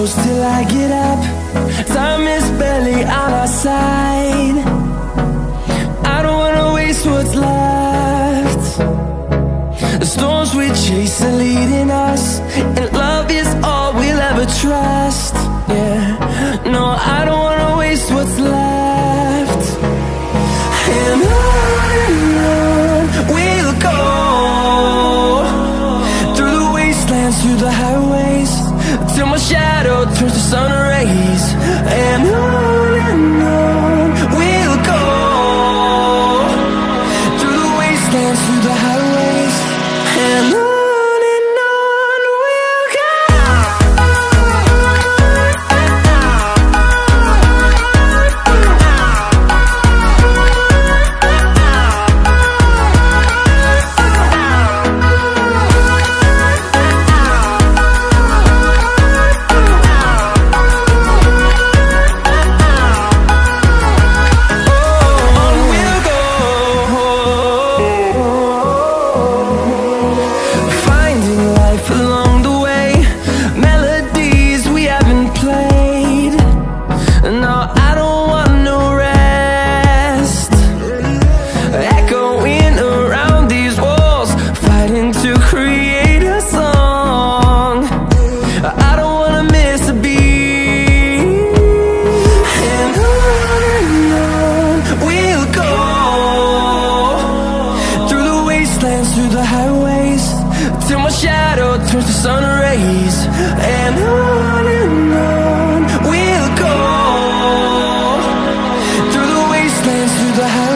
close till I get up. Time is barely on our side. I don't wanna waste what's left. The storms we chase are leading us, and love is all we'll ever trust. Yeah, no, I don't wanna waste what's left. And on we'll go, through the wastelands, through the highways, till my shadow turns to sun rays. And on we'll go, through the wastelands, through the highways, and on we'll go. Through the highways, till my shadow turns to sun rays. And on we'll go, through the wastelands, through the highways.